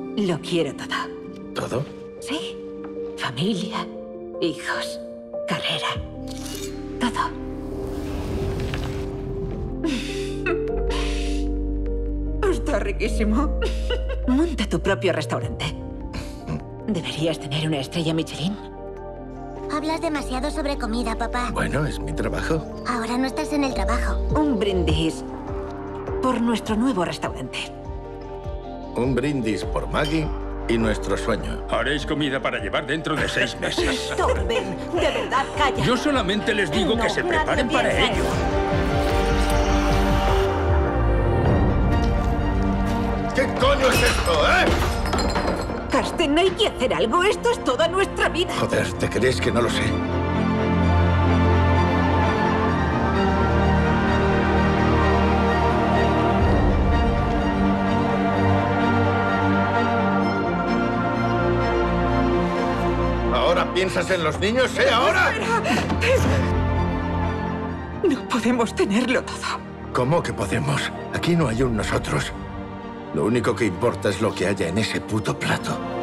Lo quiero todo. ¿Todo? Sí. Familia, hijos, carrera. Todo. Está riquísimo. Monta tu propio restaurante. Deberías tener una estrella Michelin. Hablas demasiado sobre comida, papá. Bueno, es mi trabajo. Ahora no estás en el trabajo. Un brindis por nuestro nuevo restaurante. Un brindis por Maggie y nuestro sueño. Haréis comida para llevar dentro de 6 meses. Torben, de verdad, calla. Yo solamente les digo No, que se nadie preparen para piensa ello. eso. ¿Qué coño es esto, Karsten, hay que hacer algo. Esto es toda nuestra vida. Joder, ¿te crees que no lo sé? ¿Ahora piensas en los niños, ahora? No podemos tenerlo todo. ¿Cómo que podemos? Aquí no hay un nosotros. Lo único que importa es lo que haya en ese puto plato.